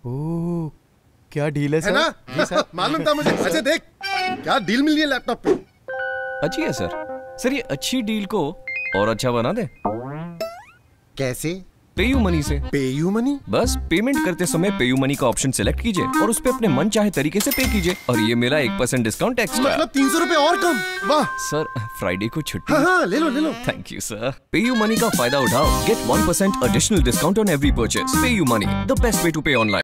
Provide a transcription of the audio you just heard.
ओह, क्या डील है है सर? ना? जी सर। मालूम था मुझे। अच्छा देख, क्या डील मिल रही है लैपटॉप पे। अच्छी है सर। सर ये अच्छी डील को और अच्छा बना दे। कैसे? पेयू मनी से। PayU money? बस पेमेंट करते समय पेयू मनी का ऑप्शन सिलेक्ट कीजिए और उस पे अपने मन चाहे तरीके से पे कीजिए और ये मिला 1% डिस्काउंट एक्स्ट्रा। मतलब 300 रुपए और कम। वाह सर फ्राइडे को छुट्टी। हाँ हाँ, ले लो ले लो। Thank you sir. PayU money का फायदा उठाओ। Get 1% additional discount on every purchase. PayU money, the best way to pay online.